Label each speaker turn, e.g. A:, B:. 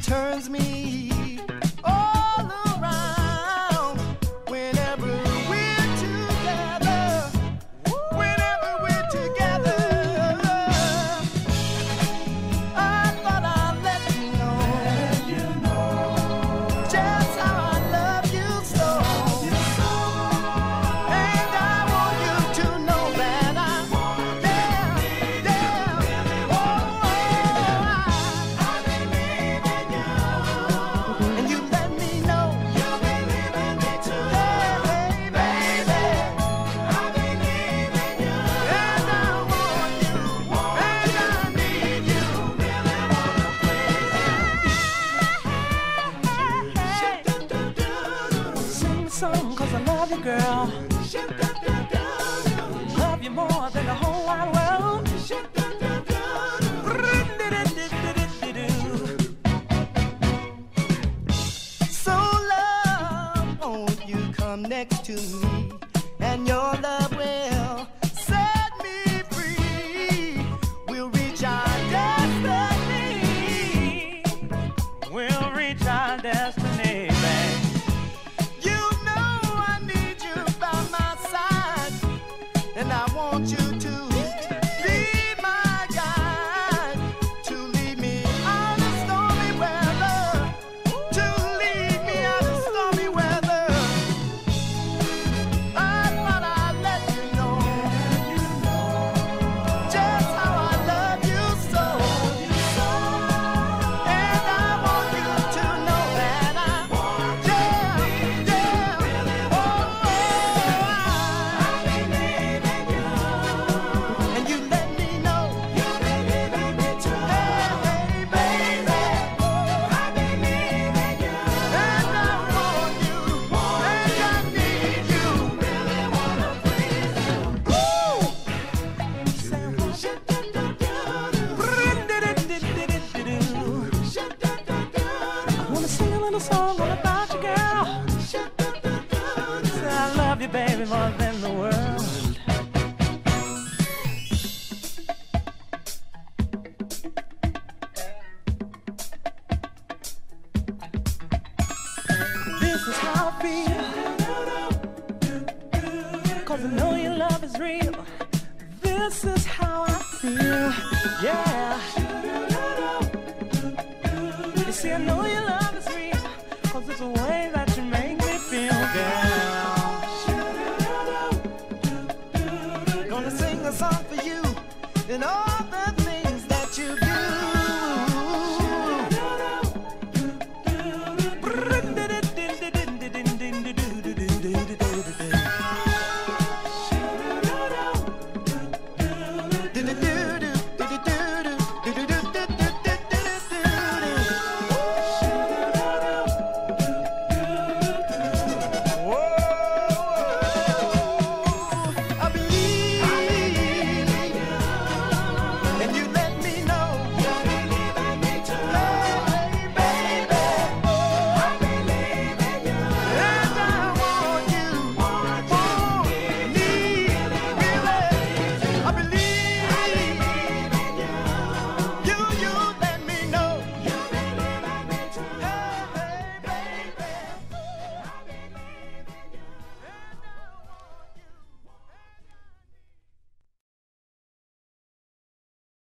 A: turns me all around whenever we're together. Whenever we're together, I thought I'd let you know just how I love you so. And I want you to know that I'm down, I believe in you. And you let me know you believe in me too. Hey, baby, I believe in you. And I want you, and I need you. Really wanna please you. Sing a song 'cause I love you, girl. Love you more than the whole wide world. So love, won't you come next to me, and your love will set me free. We'll reach our destiny. We'll reach our destiny, babe. You know I need you by my side, and I want you to be my guide, to lead me out of stormy weather, to lead me out of stormy weather. I thought I'd let you know just how I love you so. And I want you to know that I'm down, I believe in you. And you let me know you believe in me too. Hey, baby, I believe in you. And I want you, and I need you. Really wanna please you. Say what? I wanna sing a little song all about you, girl. Say I love you, baby, more than the world. This is how I feel, 'cause I know your love is real. This is how I feel, yeah. You see, I know your love